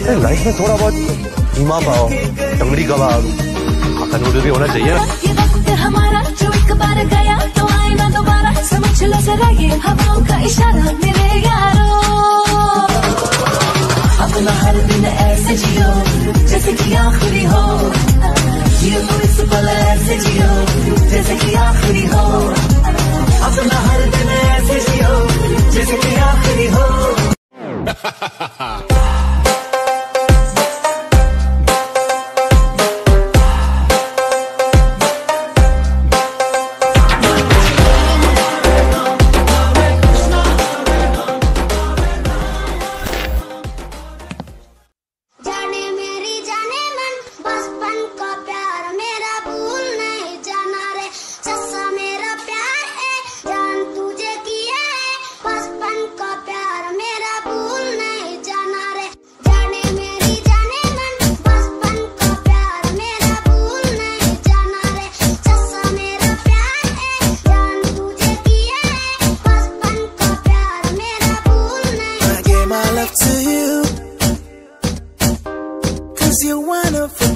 Life में थोड़ा बहुत कीमा पाव, टंगड़ी कबाब, हाका नूडल भी होना चाहिए। ये वक्त हमारा जो एक बार गया तो आए ना दोबारा, समझ लो जरा ये हवाओं का इशारा मेरे यारों। अपना हर दिन ऐसे जियो जैसे कि आखिरी हो, जियो तो इस पल ऐसे जियो जैसे कि आखिरी हो। अपना हर दिन ऐसे जियो जैसे कि आखिरी हो। You're one of a